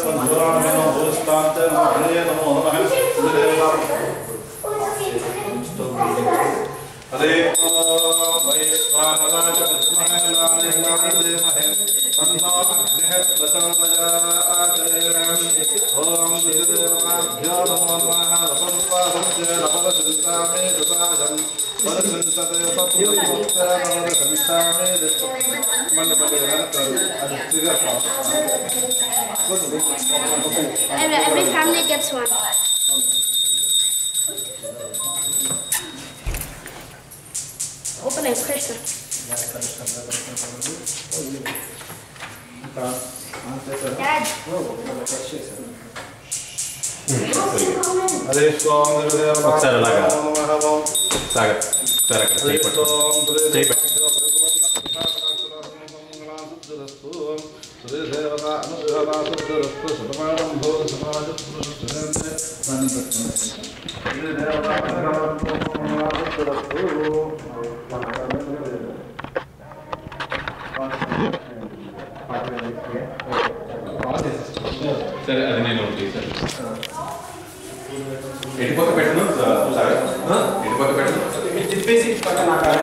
हरे वैश्वानराय विद्महे लालेयाय धीमहि तन्नो अग्निः प्रचोदयात्। ओम विदेवाभ्यो नमो नमः। रवन्त्वाहं नवदशिंसामि कृतायं परिसंसते तत्त्वसंसामि Every family gets one. Open it, Krishna. Dad. ఒకసారి అలాగా సరే అది నేను ఎటుపక్క పెట్టను ఎటుపక్క పెట్టను తిప్పేసి